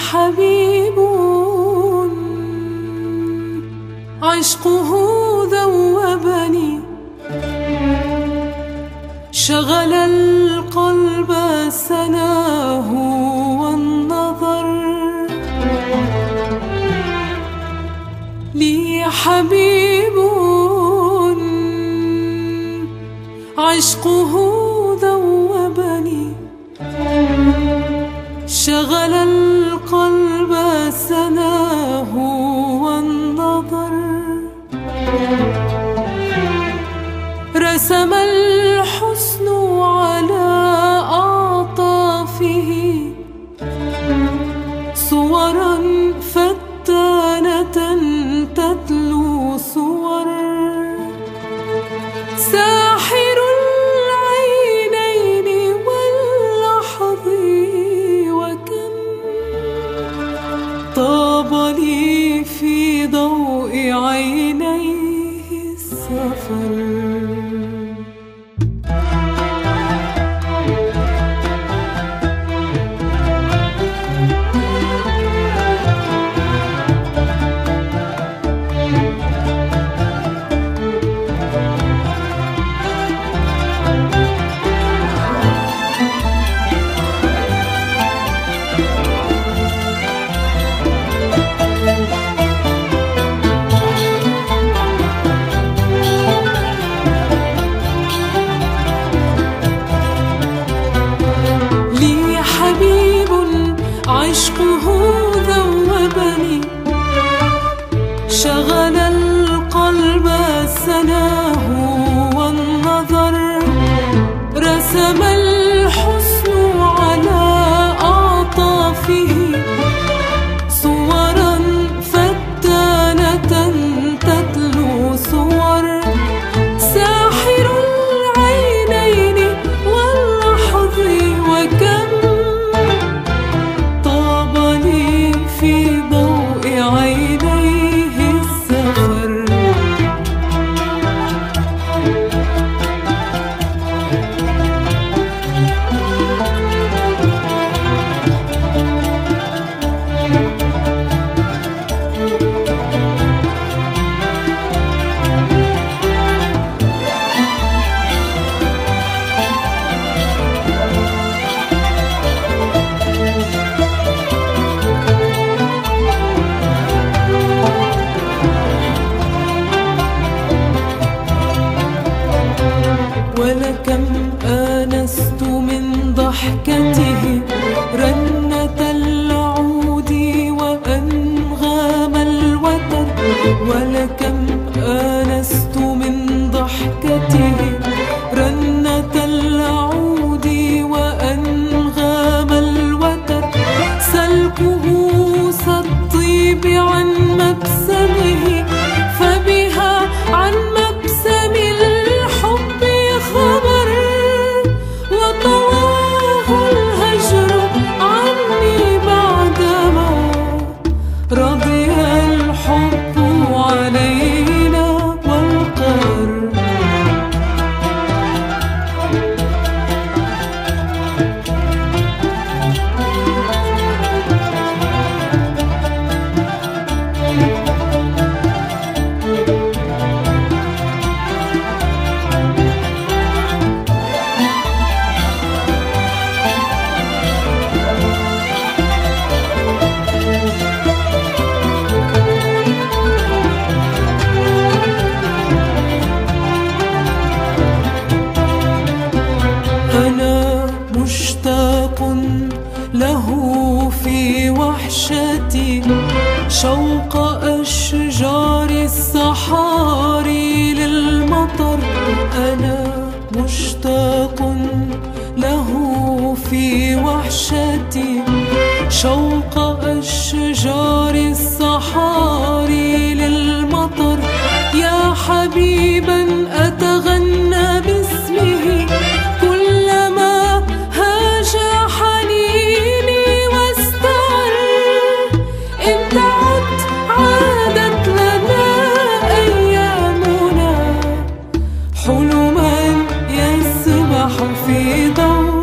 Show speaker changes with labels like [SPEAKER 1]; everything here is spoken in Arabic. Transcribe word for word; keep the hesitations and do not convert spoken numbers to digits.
[SPEAKER 1] حبيب عشقه ذوبني، شغل القلب سناه والنظر. لي حبيب عشقه ذوبني، شغل القلب سناه والنظر. رسم الحسن على أعطافه صورا فتانة تتلو صور. ساحر العينين واللحظ وكم طاب لي في ضوء عينيه السفر. عشقه ذوبني، شغل القلب سناه والنظر. رسم الحسن على أعطافه صورا فتانة تتلو صور. ساحر العينين واللحظ وكم في ضوء عينيه السفر. ولكم آنست من ضحكته رنة العود وأنغام الوتر. ولكم آنست من ضحكته رنة العود وأنغام الوتر. سلكه سالطيب عن مبسمه، فبها عن مبسم الحب خبر. وطواه الهجر عني بعدما رضي الحب علينا والقهر. أنا مشتاق له في وحشتي شوق أشجار الصحاري للمطر. أنا مشتاق له في وحشتي شوق أشجار الصحاري للمطر. يا حبيبا أتغنى باسمه كلما هاج حنيني واستعر. إن تعد عادت لنا أيامنا حلما يسبح في ضوء